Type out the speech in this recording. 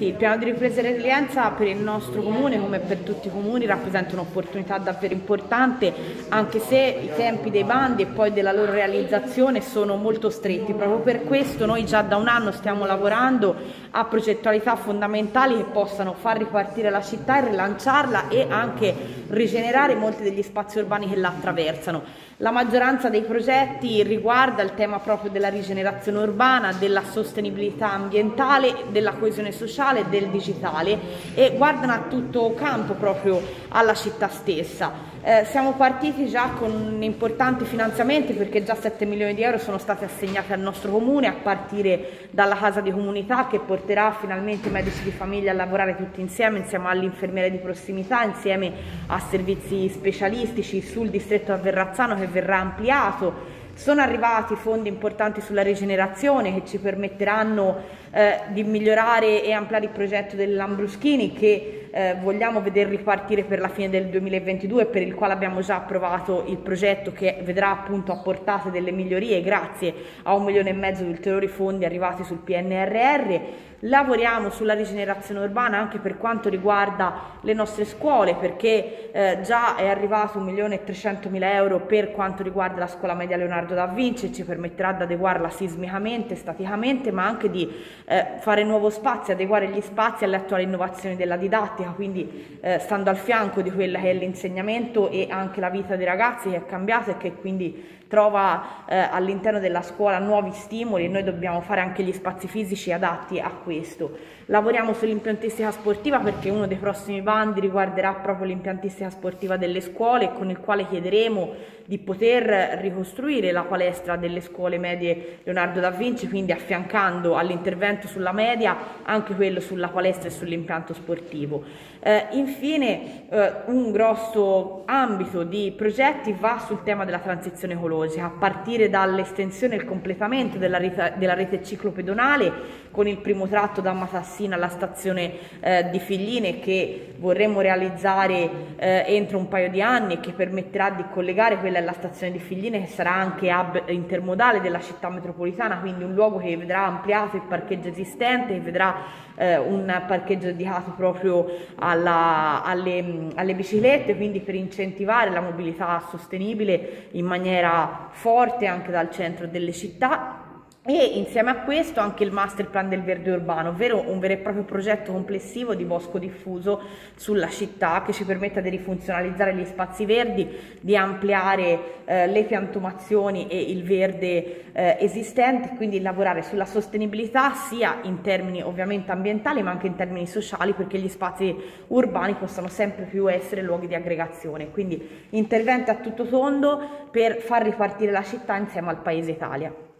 Sì, il piano di ripresa e resilienza per il nostro comune, come per tutti i comuni, rappresenta un'opportunità davvero importante, anche se i tempi dei bandi e poi della loro realizzazione sono molto stretti. Proprio per questo noi già da un anno stiamo lavorando a progettualità fondamentali che possano far ripartire la città e rilanciarla e anche rigenerare molti degli spazi urbani che la attraversano. La maggioranza dei progetti riguarda il tema proprio della rigenerazione urbana, della sostenibilità ambientale, della coesione sociale, del digitale e guardano a tutto campo proprio alla città stessa. Siamo partiti già con importanti finanziamenti perché già 7 milioni di euro sono stati assegnati al nostro comune a partire dalla casa di comunità che porterà finalmente i medici di famiglia a lavorare tutti insieme all'infermiere di prossimità, insieme a servizi specialistici sul distretto a Verrazzano che verrà ampliato. Sono arrivati fondi importanti sulla rigenerazione che ci permetteranno di migliorare e ampliare il progetto del Lambruschini che vogliamo vedere ripartire per la fine del 2022 e per il quale abbiamo già approvato il progetto che vedrà appunto apportate delle migliorie grazie a 1,5 milioni di ulteriori fondi arrivati sul PNRR. Lavoriamo sulla rigenerazione urbana anche per quanto riguarda le nostre scuole perché già è arrivato 1.300.000 euro per quanto riguarda la scuola media Leonardo da Vinci e ci permetterà di adeguarla sismicamente, staticamente, ma anche di fare nuovo spazio, adeguare gli spazi alle attuali innovazioni della didattica, quindi stando al fianco di quella che è l'insegnamento e anche la vita dei ragazzi che è cambiata e che quindi trova all'interno della scuola nuovi stimoli e noi dobbiamo fare anche gli spazi fisici adatti a questo. Lavoriamo sull'impiantistica sportiva perché uno dei prossimi bandi riguarderà proprio l'impiantistica sportiva delle scuole con il quale chiederemo di poter ricostruire la palestra delle scuole medie Leonardo da Vinci, quindi affiancando all'intervento sulla media anche quello sulla palestra e sull'impianto sportivo. Infine un grosso ambito di progetti va sul tema della transizione ecologica, a partire dall'estensione e il completamento della rete ciclopedonale con il primo tratto da Matassina alla stazione di Figline che vorremmo realizzare entro un paio di anni e che permetterà di collegare quella alla stazione di Figline che sarà anche hub intermodale della città metropolitana, quindi un luogo che vedrà ampliato il parcheggio esistente, che vedrà un parcheggio dedicato proprio alle biciclette, quindi per incentivare la mobilità sostenibile in maniera forte anche dal centro delle città. E insieme a questo anche il master plan del verde urbano, ovvero un vero e proprio progetto complessivo di bosco diffuso sulla città che ci permetta di rifunzionalizzare gli spazi verdi, di ampliare le piantumazioni e il verde esistente, quindi lavorare sulla sostenibilità sia in termini ovviamente ambientali ma anche in termini sociali perché gli spazi urbani possano sempre più essere luoghi di aggregazione, quindi interventi a tutto tondo per far ripartire la città insieme al Paese Italia.